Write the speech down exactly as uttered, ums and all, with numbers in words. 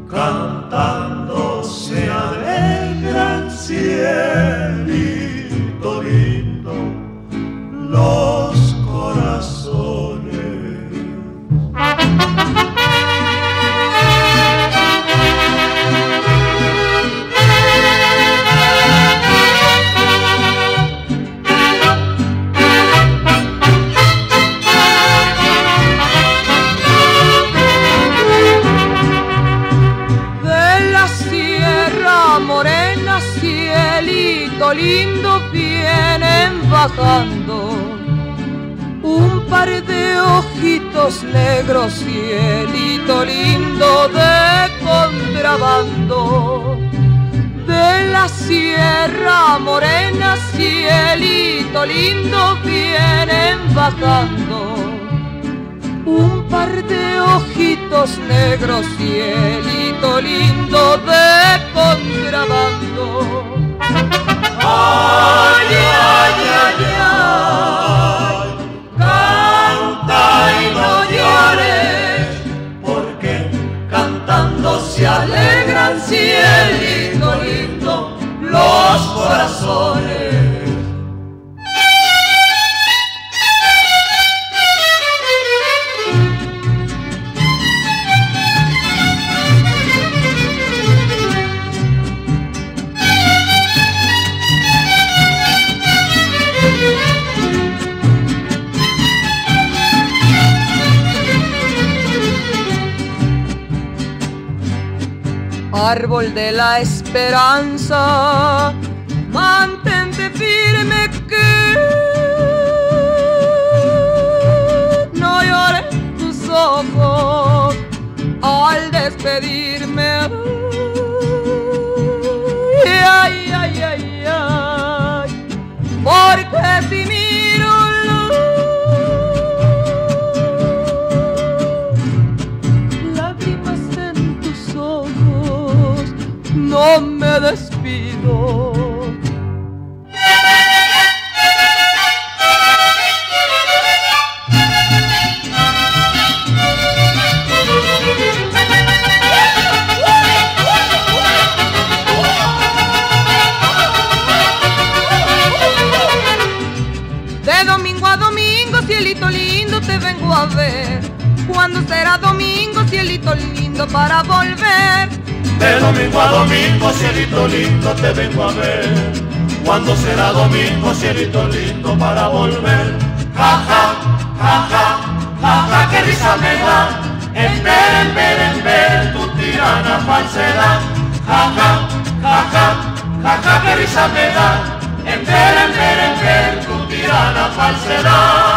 cantando se alegra el cielito lindo, los corazones. Cielito lindo, vienen bajando un par de ojitos negros, cielito lindo de contrabando. De la Sierra Morena, cielito lindo, vienen bajando un par de ojitos negros, cielito lindo de contrabando. Ay, ay, ay, ay, canta y no llores, porque cantando se alegran, cielito lindo, los corazones. Árbol de la esperanza, mantente firme que no lloren tus ojos al despedirme. Ay, ay, ay, ay, porque si miro lágrimas en tus ojos, no me despido. De domingo a domingo, cielito lindo, te vengo a ver. ¿Cuándo será domingo, cielito lindo, para volver? De domingo a domingo, cielito lindo, te vengo a ver. ¿Cuándo será domingo, cielito lindo, para volver? Ja, ja, ja, ja, ja, ja, qué risa me da en ver, en ver, en ver tu tirana falsedad. Ja, ja, ja, ja, ja, ja, qué risa me da en ver, en ver, en ver tu tirana falsedad.